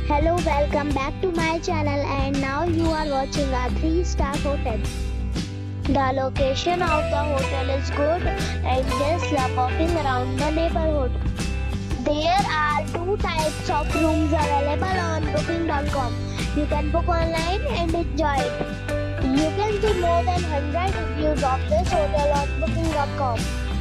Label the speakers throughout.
Speaker 1: Hello, welcome back to my channel, and now you are watching a 3-star hotel. The location of the hotel is good and guests love walking around the neighborhood. There are two types of rooms available on booking.com. You can book online and enjoy it. You can see more than 100 reviews of this hotel on booking.com.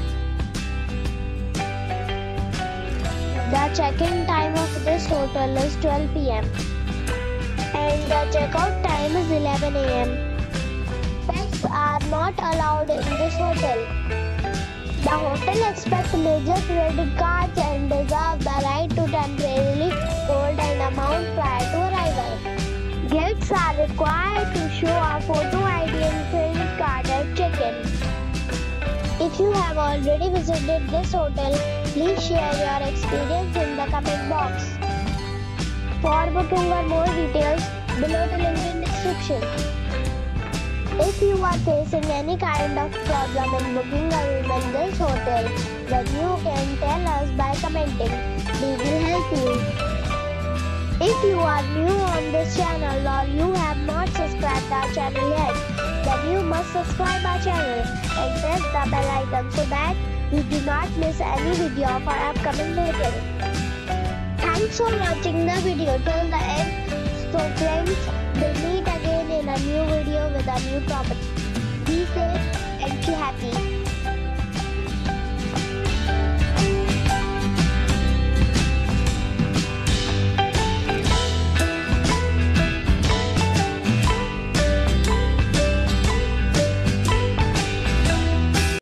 Speaker 1: The check-in time of this hotel is 12 p.m. and the check-out time is 11 a.m. Pets are not allowed in this hotel. The hotel accepts major credit cards and reserves the right to temporarily hold an amount prior to arrival. Guests are required to show a photo ID and credit card at check-in. If you have already visited this hotel, please share your experience in the comment box. For booking or more details, below the link in description. If you are facing any kind of problem in booking a room in this hotel, then you can tell us by commenting. We will help you. If you are new on this channel or you have not subscribed our channel yet, then you must subscribe our channel and press the bell icon so that you do not miss any video of our upcoming video. Thanks for watching the video till the end. So friends, we'll meet again in a new video with a new topic. Be safe and be happy.